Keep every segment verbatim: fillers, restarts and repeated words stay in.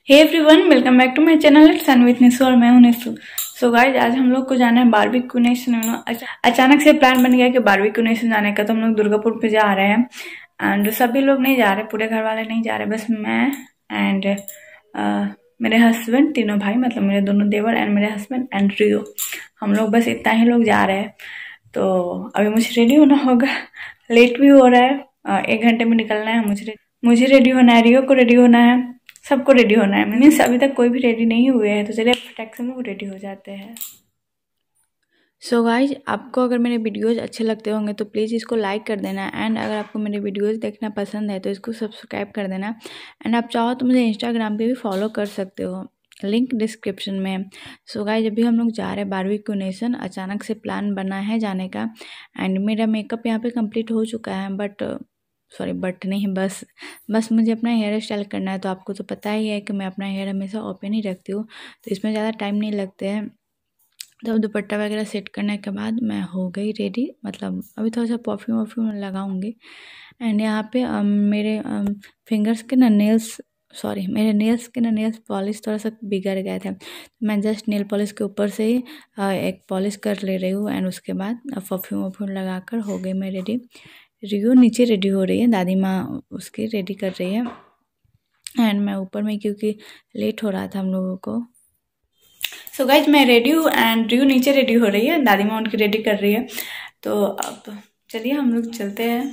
Hey everyone, welcome back to my channel it's sun with Nishu और मैं हूं Nishu. So guys, आज हम लोग को जाना है बारबेक्यू नेशन। अचानक से प्लान बन गया कि बारबेक्यू नेशन जाने का, तो हम लोग दुर्गापुर पे जा रहे हैं। एंड सभी लोग नहीं जा रहे, पूरे घर वाले नहीं जा रहे, बस मैं एंड मेरे हस्बैंड, तीनों भाई, मतलब मेरे दोनों देवर एंड मेरे हस्बैंड एंड रियो, हम लोग बस इतना ही लोग जा रहे हैं। तो अभी मुझे रेडी होना होगा, लेट भी हो रहा है, एक घंटे में निकलना है मुझे मुझे रेडी होना है, रियो को रेडी होना है, सबको रेडी होना है। मीन्स अभी तक कोई भी रेडी नहीं हुए हैं, तो चलिए फटाक से लोग रेडी हो जाते हैं। सो so गाइज, आपको अगर मेरे वीडियोस अच्छे लगते होंगे तो प्लीज़ इसको लाइक कर देना। एंड अगर आपको मेरे वीडियोस देखना पसंद है तो इसको सब्सक्राइब कर देना। एंड आप चाहो तो मुझे इंस्टाग्राम पे भी फॉलो कर सकते हो, लिंक डिस्क्रिप्शन में। सो गाइज, अभी हम लोग जा रहे हैं बारबेक्यू नेशन। अचानक से प्लान बना है जाने का। एंड मेरा मेकअप यहाँ पे कंप्लीट हो चुका है, बट सॉरी बट नहीं बस बस मुझे अपना हेयर स्टाइल करना है। तो आपको तो पता ही है कि मैं अपना हेयर हमेशा ओपन ही रखती हूँ, तो इसमें ज़्यादा टाइम नहीं लगते हैं। तो दुपट्टा वगैरह सेट करने के बाद मैं हो गई रेडी। मतलब अभी थोड़ा सा परफ्यूम वर्फ्यूम लगाऊंगी। एंड यहाँ पे um, मेरे फिंगर्स के ना नेल्स सॉरी मेरे नेल्स के ना नेल्स पॉलिश थोड़ा सा बिगड़ गए थे। मैं जस्ट नेल पॉलिश के ऊपर से ही एक पॉलिश कर ले रही हूँ। एंड उसके बाद परफ्यूम वर्फ्यूम लगा कर हो गई मैं रेडी। रियो नीचे रेडी हो रही है, दादी माँ उसकी रेडी कर रही है। एंड मैं ऊपर में, क्योंकि लेट हो रहा था हम लोगों को। सो गाइज, मैं रेडी हूँ एंड रियो नीचे रेडी हो रही है, दादी माँ उनकी रेडी कर रही है। तो अब चलिए हम लोग चलते हैं।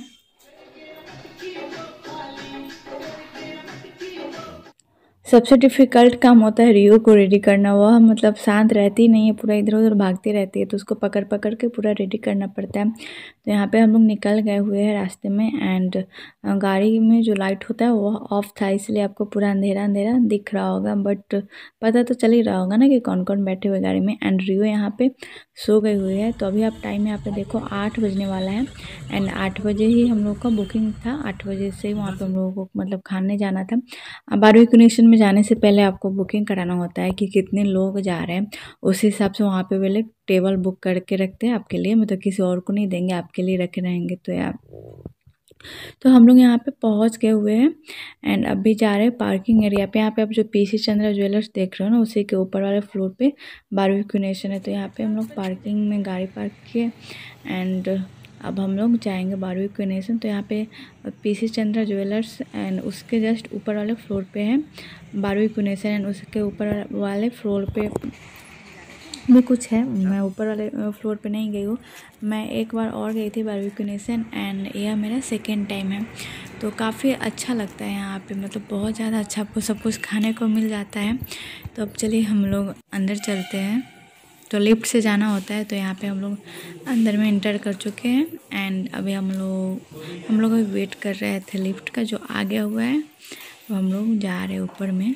सबसे डिफ़िकल्ट काम होता है रियो को रेडी करना। वह मतलब शांत रहती नहीं है, पूरा इधर उधर भागती रहती है, तो उसको पकड़ पकड़ के पूरा रेडी करना पड़ता है। तो यहाँ पे हम लोग निकल गए हुए हैं रास्ते में। एंड गाड़ी में जो लाइट होता है वो ऑफ था, इसलिए आपको पूरा अंधेरा अंधेरा दिख रहा होगा, बट पता तो चल ही रहा होगा ना कि कौन कौन बैठे हुए गाड़ी में। एंड रियो यहाँ पे सो गई हुई है। तो अभी आप टाइम यहाँ पे देखो, आठ बजने वाला है। एंड आठ बजे ही हम लोग का बुकिंग था, आठ बजे से वहाँ पे हम लोगों को मतलब खाने जाना था। बारबेक्यू नेशन में जाने से पहले आपको बुकिंग कराना होता है कि कितने लोग जा रहे हैं, उस हिसाब से वहाँ पे पहले टेबल बुक करके रखते हैं आपके लिए, मतलब किसी और को नहीं देंगे, आपके लिए रखे रहेंगे। तो यार तो हम लोग यहाँ पे पहुँच गए हुए हैं। एंड अभी जा रहे हैं पार्किंग एरिया पे। यहाँ पे आप जो पीसी चंद्रा ज्वेलर्स देख रहे हो ना, उसी के ऊपर वाले फ्लोर पे बारबेक्यू नेशन है। तो यहाँ पे हम लोग पार्किंग में गाड़ी पार्क किए। एंड अब हम लोग जाएंगे बारबेक्यू नेशन। तो यहाँ पे पीसी चंद्रा ज्वेलर्स एंड उसके जस्ट ऊपर वाले फ्लोर पे है बारबेक्यू नेशन। एंड उसके ऊपर वाले फ्लोर पे भी कुछ है, मैं ऊपर वाले फ्लोर पे नहीं गई हूँ। मैं एक बार और गई थी बारबेक्यू नेशन एंड यह मेरा सेकेंड टाइम है। तो काफ़ी अच्छा लगता है यहाँ पे, मतलब बहुत ज़्यादा अच्छा, आपको सब कुछ खाने को मिल जाता है। तो अब चलिए हम लोग अंदर चलते हैं। तो लिफ्ट से जाना होता है, तो यहाँ पे हम लोग अंदर में एंटर कर चुके हैं। एंड अभी हम लोग हम लोग वेट कर रहे थे लिफ्ट का जो आ गया हुआ है। तो हम लोग जा रहे हैं ऊपर में।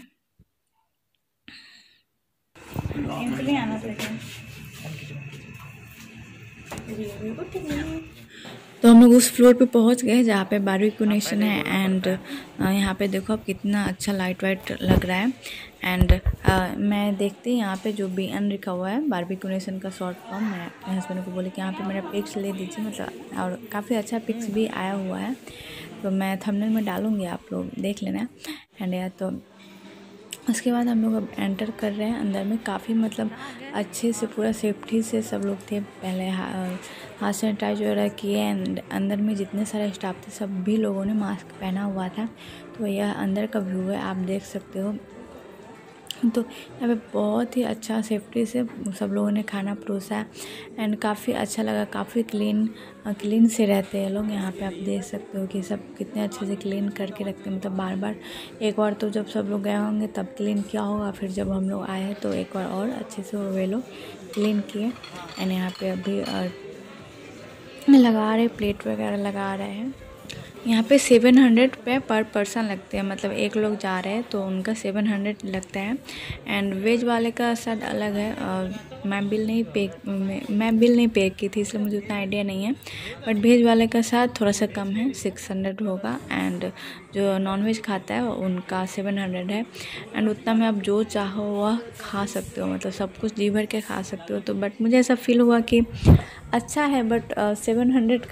आना तो हम लोग उस फ्लोर पे पहुंच गए जहाँ पे बारबेक्यू नेशन है। एंड यहाँ पे देखो आप कितना अच्छा लाइट वाइट लग रहा है। एंड मैं देखती यहाँ पे जो बी एन लिखा हुआ है बारबेक्यू नेशन का शॉर्ट फॉर्म, मैं अपने हस्बैंड को बोली कि यहाँ पे मेरा पिक्स ले दीजिए, मतलब और काफ़ी अच्छा पिक्स भी आया हुआ है। तो मैं थंबनेल में डालूँगी, आप लोग देख लेना। एंड या तो उसके बाद हम लोग अब एंटर कर रहे हैं अंदर में। काफ़ी मतलब अच्छे से पूरा सेफ्टी से सब लोग थे, पहले हाथ सैनिटाइज वगैरह किए। एंड अंदर में जितने सारे स्टाफ थे सब भी लोगों ने मास्क पहना हुआ था। तो यह अंदर का व्यू है, आप देख सकते हो। तो यहाँ पे बहुत ही अच्छा सेफ्टी से सब लोगों ने खाना परोसा है। एंड काफ़ी अच्छा लगा, काफ़ी क्लीन क्लीन से रहते हैं लोग यहाँ पे। आप देख सकते हो कि सब कितने अच्छे से क्लीन करके रखते हैं, मतलब बार बार। एक बार तो जब सब लोग गए होंगे तब क्लीन किया होगा, फिर जब हम लोग आए हैं तो एक बार और अच्छे से वे लोग क्लीन किए। एंड यहाँ पे अभी लगा रहे प्लेट वगैरह लगा रहे हैं। यहाँ पे सेवन हंड्रेड पे पर पर्सन लगते हैं, मतलब एक लोग जा रहे हैं तो उनका सेवन हंड्रेड लगता है। एंड वेज वाले का शायद अलग है, और मैं बिल नहीं पे मैं बिल नहीं पे की थी, इसलिए मुझे उतना आइडिया नहीं है। बट वेज वाले का शायद थोड़ा सा कम है, सिक्स हंड्रेड होगा। एंड जो नॉन वेज खाता है उनका सेवन हंड्रेड है। एंड उतना में आप जो चाहो वह खा सकते हो, मतलब सब कुछ जी भर के खा सकते हो। तो बट मुझे ऐसा फील हुआ कि अच्छा है, बट सेवन हंड्रेड का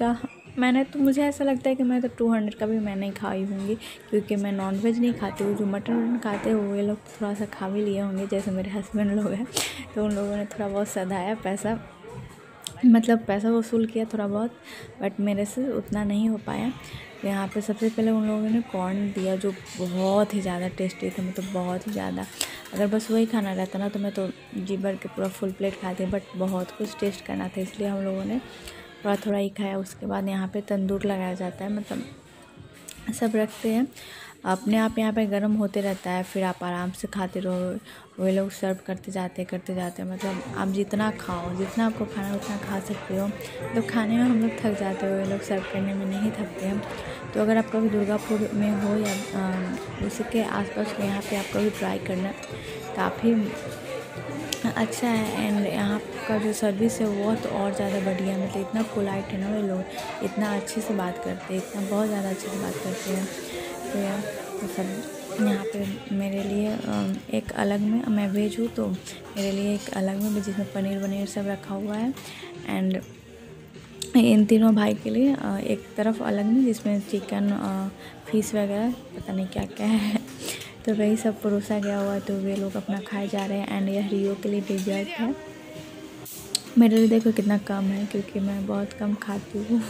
मैंने तो मुझे ऐसा लगता है कि मैं तो टू हंड्रेड का भी मैं नहीं खाई होंगी, क्योंकि मैं नॉनवेज नहीं खाती हूँ। जो मटन वटन खाते हैं वो ये लोग थोड़ा सा खा भी लिए होंगे, जैसे मेरे हस्बैंड लोग हैं, तो उन लोगों ने थोड़ा बहुत सधाया पैसा, मतलब पैसा वसूल किया थोड़ा बहुत, बट मेरे से उतना नहीं हो पाया। यहाँ पे सबसे पहले उन लोगों ने कॉर्न दिया जो बहुत ही ज़्यादा टेस्टी था, मतलब बहुत ही ज़्यादा। अगर बस वही खाना रहता ना तो मैं तो जी भर के पूरा फुल प्लेट खाती, बट बहुत कुछ टेस्ट करना था इसलिए हम लोगों ने थोड़ा थोड़ा ही खाया। उसके बाद यहाँ पे तंदूर लगाया जाता है, मतलब सब रखते हैं अपने आप, यहाँ पे गर्म होते रहता है, फिर आप आराम से खाते रहो। वे लोग सर्व करते जाते करते जाते हैं, मतलब आप जितना खाओ, जितना आपको खाना है उतना खा सकते हो। मतलब खाने में हम लोग थक जाते हो, वे लोग सर्व करने में नहीं थकते हैं। तो अगर आप कभी दुर्गापुर में हो या उसी के आसपास हो, यहाँ पे आप कभी ट्राई करना, काफ़ी अच्छा है। एंड यहाँ का जो सर्विस है वो तो और ज़्यादा बढ़िया है, मतलब इतना पोलाइट है ना, वे लोग इतना अच्छे से बात करते हैं, इतना बहुत ज़्यादा अच्छे से बात करते हैं। तो यार तो सब यहाँ पे मेरे लिए एक अलग में, मैं वेज हूँ तो मेरे लिए एक अलग में जिसमें पनीर वनीर सब रखा हुआ है। एंड इन तीनों भाई के लिए एक तरफ अलग में जिसमें चिकन फिश वगैरह पता नहीं क्या क्या है, तो वही सब परोसा गया हुआ है। तो वे लोग अपना खाए जा रहे हैं। एंड यह रियो के लिए डिजर्ट है। मेरे लिए देखो कितना कम है, क्योंकि मैं बहुत कम खाती हूँ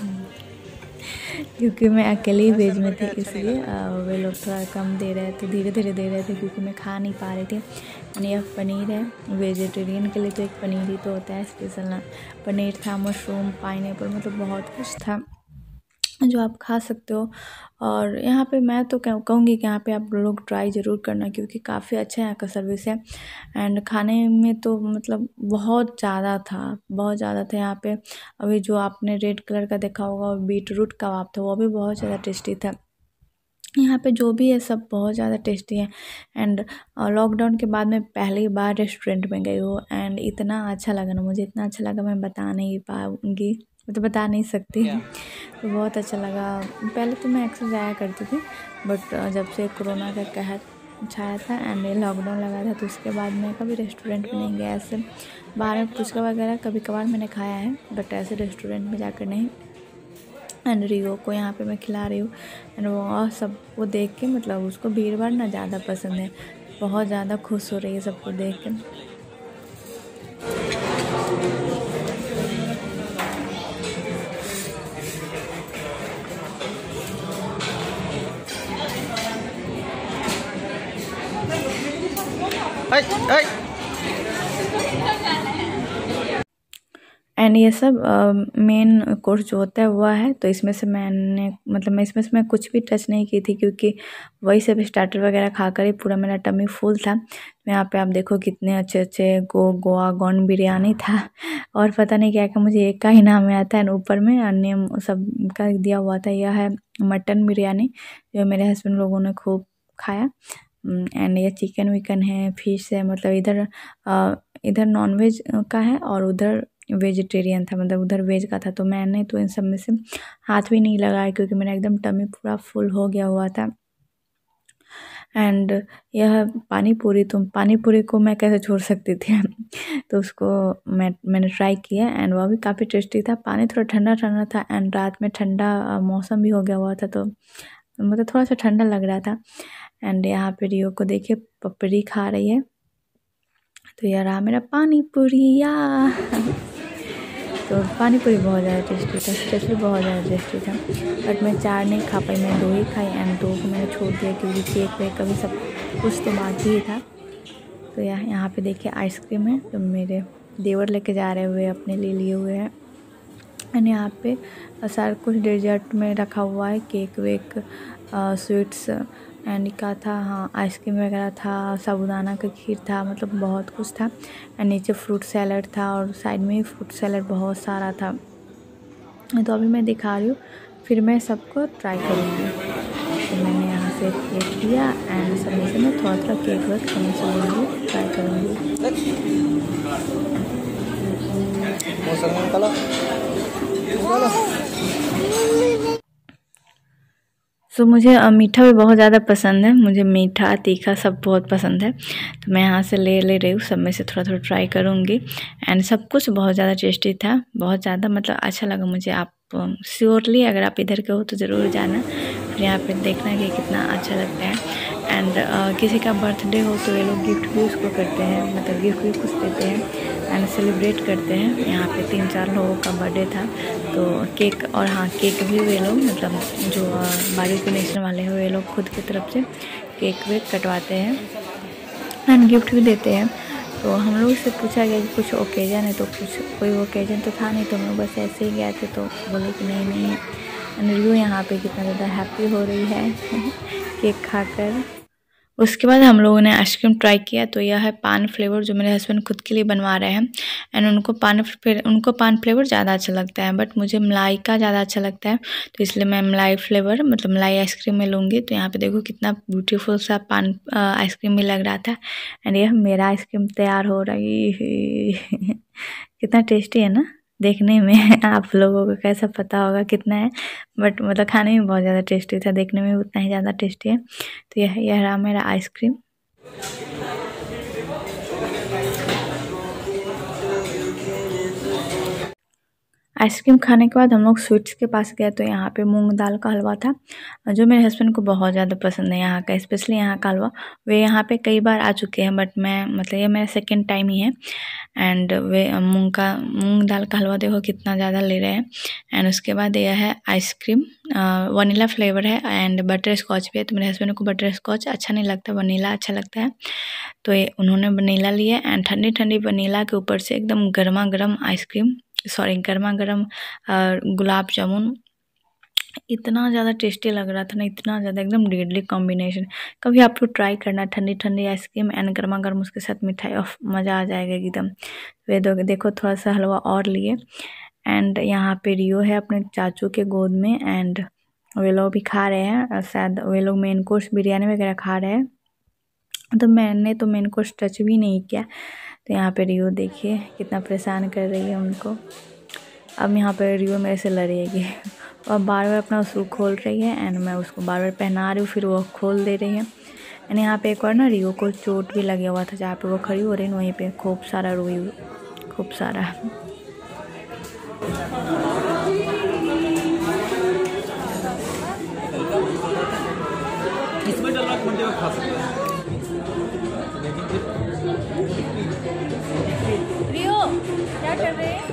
क्योंकि मैं अकेली वेज में थी, इसलिए वे लोग थोड़ा कम दे रहे थे, धीरे धीरे दे रहे थे, क्योंकि मैं खा नहीं पा रही थी। एंड यह पनीर है, वेजिटेरियन के लिए तो एक पनीर ही तो होता है स्पेशल ना। पनीर था, मशरूम, पाइनएप्पल, मतलब बहुत कुछ था जो आप खा सकते हो। और यहाँ पे मैं तो कहूँगी कि यहाँ पे आप लोग ट्राई ज़रूर करना, क्योंकि काफ़ी अच्छा यहाँ का सर्विस है। एंड खाने में तो मतलब बहुत ज़्यादा था, बहुत ज़्यादा था यहाँ पे। अभी जो आपने रेड कलर का देखा होगा बीट रूट कबाब था, वो भी बहुत ज़्यादा टेस्टी था। यहाँ पे जो भी है सब बहुत ज़्यादा टेस्टी है। एंड लॉकडाउन के बाद मैं पहली बार रेस्टोरेंट में गई हूँ, एंड इतना अच्छा लगा ना मुझे, इतना अच्छा लगा मैं बता नहीं पाऊँगी, तो बता नहीं सकती। तो बहुत अच्छा लगा। पहले तो मैं अक्सर जाया करती थी, बट जब से कोरोना का कहर छाया था एंड लॉकडाउन लगा था, तो उसके बाद मैं कभी रेस्टोरेंट में नहीं गया। ऐसे बाहर में पुचका वगैरह कभी कभार मैंने खाया है, बट ऐसे रेस्टोरेंट में जाकर नहीं। एंड रियो को यहाँ पे मैं खिला रही हूँ। एंड वो सबको देख के, मतलब उसको भीड़ भाड़ ना ज़्यादा पसंद है, बहुत ज़्यादा खुश हो रही है सबको देख कर। एंड ये सब मेन कोर्स जो होता है वह है, तो इसमें से मैंने मतलब मैं इसमें से मैं कुछ भी टच नहीं की थी, क्योंकि वही सब स्टार्टर वगैरह खाकर ही पूरा मेरा टमी फुल था। तो यहाँ पे आप देखो कितने अच्छे अच्छे गो गोवा गॉन बिरयानी था, और पता नहीं क्या क्या, मुझे एक का ही नाम आता है। ऊपर में नेम सब का दिया हुआ था। यह है मटन बिरयानी, जो मेरे हस्बैंड लोगों ने खूब खाया। एंड ये चिकन विकन है, फिश है, मतलब इधर इधर नॉनवेज का है और उधर वेजिटेरियन था, मतलब उधर वेज का था। तो मैंने तो इन सब में से हाथ भी नहीं लगाया, क्योंकि मेरा एकदम टमी पूरा फुल हो गया हुआ था। एंड यह पानी पूरी, तो पानी पूरी को मैं कैसे छोड़ सकती थी तो उसको मैं मैंने ट्राई किया, एंड वह भी काफ़ी टेस्टी था। पानी थोड़ा ठंडा ठंडा था, एंड रात में ठंडा मौसम भी हो गया हुआ था, तो मतलब थोड़ा सा ठंडा लग रहा था। एंड यहाँ पे रियो को देखिए पपड़ी खा रही है। तो यह रहा मेरा पानी पूरिया तो पानी पूरी बहुत ज़्यादा टेस्टी था, स्पेशली बहुत ज़्यादा टेस्टी था। बट मैं चार नहीं खा पाई, मैं दो ही खाई, एंड दो को मैंने छोड़ दिया, क्योंकि केक वेक कभी सब कुछ तो बाकी ही था। तो यहाँ यहाँ पे देखिए आइसक्रीम है, तो मेरे देवर लेके जा रहे हुए अपने लिए लिए हुए हैं। एंड यहाँ पे सारा कुछ डेजर्ट में रखा हुआ है, केक वेक, स्वीट्स एंड का था, हाँ आइसक्रीम वगैरह था, साबुदाना का खीर था, मतलब बहुत कुछ था। एंड नीचे फ्रूट सैलड था, और साइड में फ्रूट सैलड बहुत सारा था। तो अभी मैं दिखा रही हूँ, फिर मैं सबको ट्राई करूँगी। तो मैंने यहाँ से केक लिया, एंड सब में से मैं थोड़ा थोड़ा केक वेक सब से लूँगी, ट्राई करूँगी। सो so, मुझे मीठा भी बहुत ज़्यादा पसंद है, मुझे मीठा तीखा सब बहुत पसंद है। तो मैं यहाँ से ले ले रही हूँ, सब में से थोड़ा थोड़ा ट्राई करूँगी। एंड सब कुछ बहुत ज़्यादा टेस्टी था, बहुत ज़्यादा मतलब अच्छा लगा मुझे। आप श्योरली अगर आप इधर के हो तो ज़रूर जाना, फिर यहाँ पे देखना कि कितना अच्छा लगता है। एंड uh, किसी का बर्थडे हो तो ये लोग गिफ्ट भी उसको करते हैं, मतलब गिफ्ट भी कुछ देते हैं एंड सेलिब्रेट करते हैं। यहाँ पे तीन चार लोगों का बर्थडे था तो केक, और हाँ केक भी वे लोग मतलब जो बारबेक्यू नेशन वाले हैं वे लोग खुद की तरफ से केक वेक कटवाते हैं एंड गिफ्ट भी देते हैं। तो हम लोग से पूछा गया कि कुछ ओकेजन है, तो कुछ कोई ओकेजन तो था नहीं, तो हम लोग बस ऐसे ही गए थे। तो बोले कि नहीं नहीं एंड रिव्यू यहाँ पे कितना ज़्यादा हैप्पी हो रही है केक खाकर। उसके बाद हम लोगों ने आइसक्रीम ट्राई किया, तो यह है पान फ्लेवर जो मेरे हस्बैंड खुद के लिए बनवा रहे हैं एंड उनको पान उनको पान फ्लेवर ज़्यादा अच्छा लगता है, बट मुझे मलाई का ज़्यादा अच्छा लगता है, तो इसलिए मैं मलाई फ्लेवर मतलब मलाई आइसक्रीम में लूँगी। तो यहाँ पे देखो कितना ब्यूटीफुल सा पान आइसक्रीम भी लग रहा था एंड यह मेरा आइसक्रीम तैयार हो रही है कितना टेस्टी है ना देखने में। आप लोगों को कैसा पता होगा कितना है, बट मतलब खाने में बहुत ज़्यादा टेस्टी था, देखने में उतना ही ज़्यादा टेस्टी है। तो यह यह रहा मेरा आइसक्रीम। आइसक्रीम खाने के बाद हम लोग स्वीट्स के पास गए, तो यहाँ पे मूंग दाल का हलवा था जो मेरे हस्बैंड को बहुत ज़्यादा पसंद है यहाँ का, स्पेशली यहाँ का हलवा। वे यहाँ पे कई बार आ चुके हैं बट मैं मतलब ये मेरा सेकंड टाइम ही है। एंड वे मूंग का मूंग दाल का हलवा देखो कितना ज़्यादा ले रहे हैं। एंड उसके बाद यह है आइसक्रीम, वनीला फ्लेवर है एंड बटर स्कॉच भी है। तो मेरे हस्बैंड को बटर स्कॉच अच्छा नहीं लगता, वनीला अच्छा लगता है, तो ये उन्होंने वनीला लिया एंड ठंडी ठंडी वनीला के ऊपर से एकदम गर्मा गर्म आइसक्रीम सॉरी गर्मा गर्म गुलाब जामुन। इतना ज़्यादा टेस्टी लग रहा था ना, इतना ज़्यादा एकदम डेडली कॉम्बिनेशन। कभी आप लोग ट्राई करना, ठंडी ठंडी आइसक्रीम एंड गर्मा गर्म उसके साथ मिठाई, ऑफ मज़ा आ जाएगा एकदम। वे दो देखो थोड़ा सा हलवा और लिए एंड यहाँ पे रियो है अपने चाचू के गोद में एंड वे लोग भी खा रहे हैं, शायद वे लोग मेन कोर्स बिरयानी वगैरह खा रहे हैं। तो मैंने तो मेन कोर्स टच भी नहीं किया। तो यहाँ पे रियो देखिए कितना परेशान कर रही है उनको। अब यहाँ पे रियो मेरे से लड़ेगी और बार बार अपना शू खोल रही है एंड मैं उसको बार बार पहना रही हूँ, फिर वो खोल दे रही है। एंड यहाँ पे एक बार ना रियो को चोट भी लगा हुआ था, जहाँ पे वो खड़ी हो रही है वहीं पे खूब सारा रोई, खूब सारा। इसमें डलवा के खा सकते हैं। रियो क्या कर रहे हैं?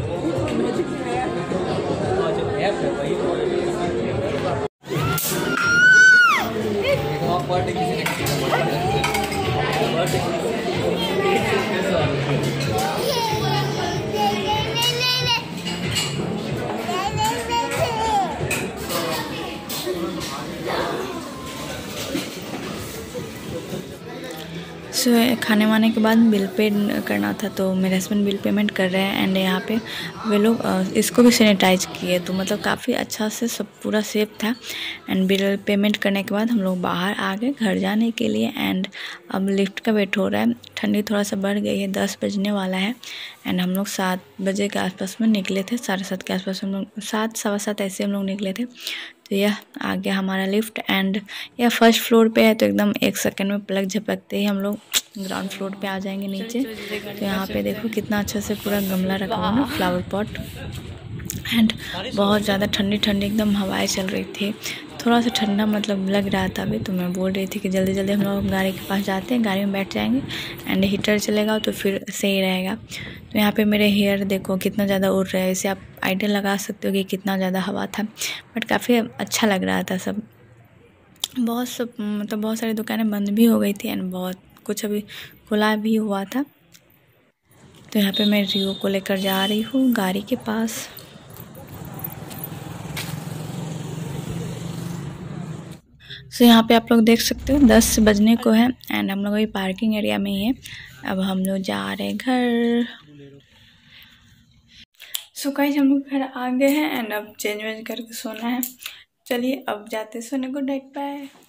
सो so, खाने वाने के बाद बिल पे करना था, तो मेरे हस्बैंड बिल पेमेंट कर रहे हैं एंड यहाँ पे वे लोग इसको भी सैनिटाइज किए, तो मतलब काफ़ी अच्छा से सब पूरा सेफ था। एंड बिल पेमेंट करने के बाद हम लोग बाहर आ गए घर जाने के लिए एंड अब लिफ्ट का वेट हो रहा है। ठंडी थोड़ा सा बढ़ गई है, दस बजने वाला है एंड हम लोग सात बजे के आसपास में निकले थे, साढ़े सात के आसपास हम लोग, सात सवा सात ऐसे हम लोग निकले थे। तो यह आ गया हमारा लिफ्ट एंड यह फर्स्ट फ्लोर पे है, तो एकदम एक सेकंड में पलक झपकते ही हम लोग ग्राउंड फ्लोर पे आ जाएंगे नीचे। तो यहाँ पे देखो कितना अच्छा से पूरा गमला रखा हुआ ना, फ्लावर पॉट। एंड बहुत ज़्यादा ठंडी ठंडी एकदम हवाएं चल रही थी, थोड़ा सा ठंडा मतलब लग रहा था अभी। तो मैं बोल रही थी कि जल्दी जल्दी हम लोग गाड़ी के पास जाते हैं, गाड़ी में बैठ जाएंगे एंड हीटर चलेगा तो फिर सही रहेगा। तो यहाँ पे मेरे हेयर देखो कितना ज़्यादा उड़ रहा है, इसे आप आइडिया लगा सकते हो कि कितना ज़्यादा हवा था, बट काफ़ी अच्छा लग रहा था सब। बहुत सब मतलब बहुत सारी दुकानें बंद भी हो गई थी एंड बहुत कुछ अभी खुला भी हुआ था। तो यहाँ पे मैं रियो को लेकर जा रही हूँ गाड़ी के पास। सो so, यहाँ पे आप लोग देख सकते हो दस बजने को है एंड हम लोग अभी पार्किंग एरिया में ही है। अब हम लोग जा रहे हैं घर। सो गाइस हम लोग घर आ गए हैं एंड अब चेंज वेंज करके सोना है। चलिए अब जाते सोने को, गुड नाइट, बाय।